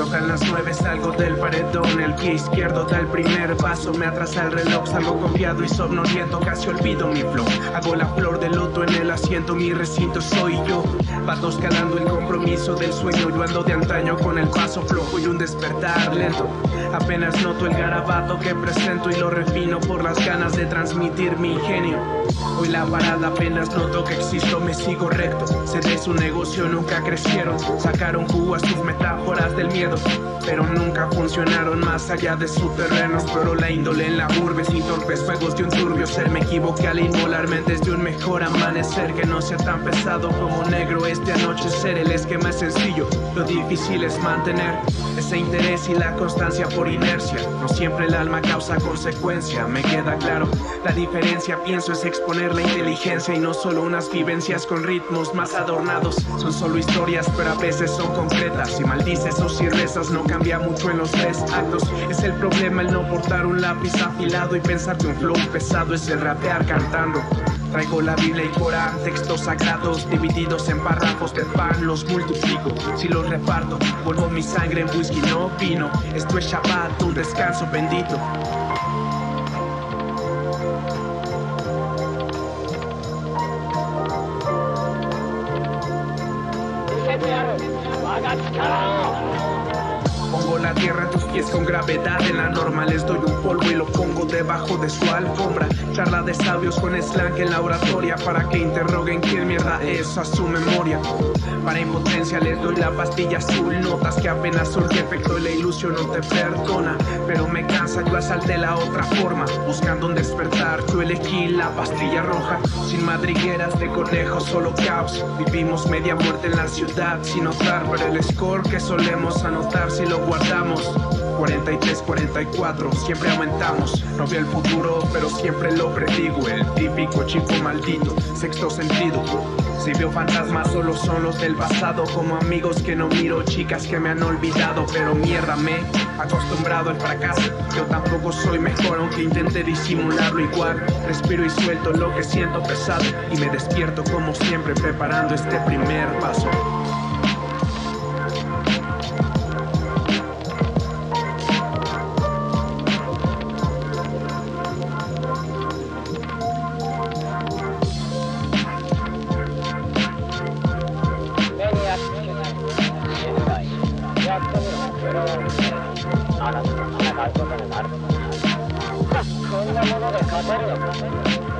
Tocan las 9, salgo del paredón. El pie izquierdo da el primer paso. Me atrasa el reloj, salgo confiado y somnoliento. Casi olvido mi flow. Hago la flor de loto en el asiento. Mi recinto soy yo. Pato escalando el compromiso del sueño. Yo ando de antaño con el paso flojo y un despertar lento. Apenas noto el garabato que presento y lo refino por las ganas de transmitir mi ingenio. Hoy la parada apenas noto que existo, me sigo recto. Sé de su negocio, nunca crecieron. Sacaron jugo a sus metáforas del miedo, pero nunca funcionaron más allá de su terreno. Exploro la índole en la urbe sin torpes juegos de un turbio ser. Me equivoqué al inmolarme desde un mejor amanecer. Que no sea tan pesado como negro este anochecer. El esquema es sencillo, lo difícil es mantener ese interés y la constancia por inercia. No siempre el alma causa consecuencia, me queda claro. La diferencia, pienso, es exponer la inteligencia y no solo unas vivencias con ritmos más adornados. Son solo historias, pero a veces son concretas. Si maldices o si rezas, no cambia mucho en los 3 actos. Es el problema el no portar un lápiz afilado y pensar que un flow pesado es el rapear cantando. Traigo la Biblia y Corán, textos sagrados divididos en párrafos de pan, los multiplico. Si los reparto, vuelvo mi sangre en whisky, no vino. Esto es Shabbat, un descanso bendito. Pongo la tierra en tus pies con gravedad. En la norma les doy un polvo y lo pongo debajo de su alfombra. Charla de sabios con slang en la oratoria para que interroguen quién mierda es a su memoria. Para impotencia les doy la pastilla azul. Notas que apenas surge efecto y la ilusión no te perdona. Pero me cansa, yo asalté la otra forma. Buscando un despertar, yo elegí la pastilla roja. Sin madrigueras de conejos, solo caos. Vivimos media muerte en la ciudad sin notar, pero el score que solemos anotar si lo guardamos 43-44, siempre aumentamos. No veo el futuro, pero siempre lo predigo. El típico chico maldito, sexto sentido. Si veo fantasmas, solo son los del pasado. Como amigos que no miro, chicas que me han olvidado. Pero mierda, me he acostumbrado al fracaso. Yo tampoco soy mejor, aunque intente disimularlo igual. Respiro y suelto lo que siento pesado. Y me despierto como siempre, preparando este primer paso. あなたの戦うことになる。こんなもので勝てるのか。